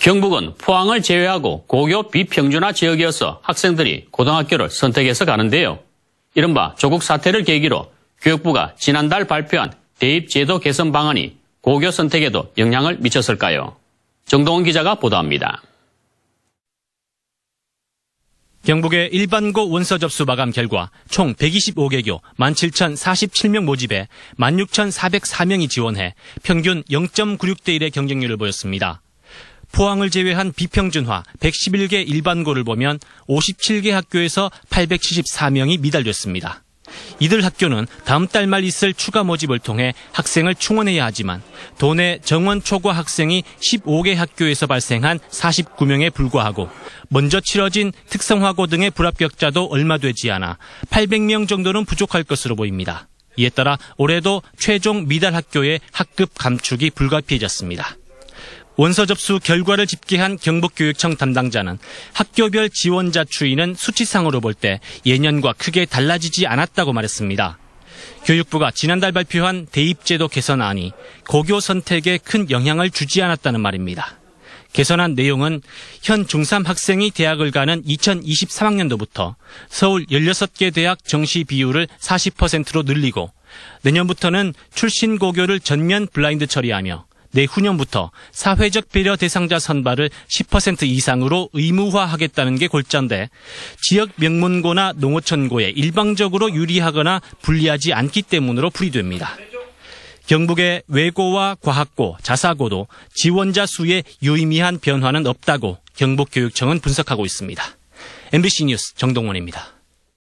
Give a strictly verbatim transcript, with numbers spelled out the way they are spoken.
경북은 포항을 제외하고 고교 비평준화 지역이어서 학생들이 고등학교를 선택해서 가는데요. 이른바 조국 사태를 계기로 교육부가 지난달 발표한 대입 제도 개선 방안이 고교 선택에도 영향을 미쳤을까요? 정동원 기자가 보도합니다. 경북의 일반고 원서 접수 마감 결과 총 백이십오 개교 만 칠천사십칠 명 모집에 만 육천사백사 명이 지원해 평균 영 점 구육 대 일의 경쟁률을 보였습니다. 포항을 제외한 비평준화 백십일 개 일반고를 보면 오십칠 개 학교에서 팔백칠십사 명이 미달됐습니다. 이들 학교는 다음 달 말 있을 추가 모집을 통해 학생을 충원해야 하지만 도내 정원 초과 학생이 십오 개 학교에서 발생한 사십구 명에 불과하고 먼저 치러진 특성화고 등의 불합격자도 얼마 되지 않아 팔백 명 정도는 부족할 것으로 보입니다. 이에 따라 올해도 최종 미달 학교의 학급 감축이 불가피해졌습니다. 원서 접수 결과를 집계한 경북교육청 담당자는 학교별 지원자 추이는 수치상으로 볼 때 예년과 크게 달라지지 않았다고 말했습니다. 교육부가 지난달 발표한 대입제도 개선안이 고교 선택에 큰 영향을 주지 않았다는 말입니다. 개선안 내용은 현 중삼 학생이 대학을 가는 이천이십삼 학년도부터 서울 열여섯 개 대학 정시 비율을 사십 퍼센트로 늘리고 내년부터는 출신 고교를 전면 블라인드 처리하며 내후년부터 사회적 배려 대상자 선발을 십 퍼센트 이상으로 의무화하겠다는 게 골자인데 지역 명문고나 농어촌고에 일방적으로 유리하거나 불리하지 않기 때문으로 풀이됩니다. 경북의 외고와 과학고, 자사고도 지원자 수에 유의미한 변화는 없다고 경북교육청은 분석하고 있습니다. 엠비씨 뉴스 정동원입니다.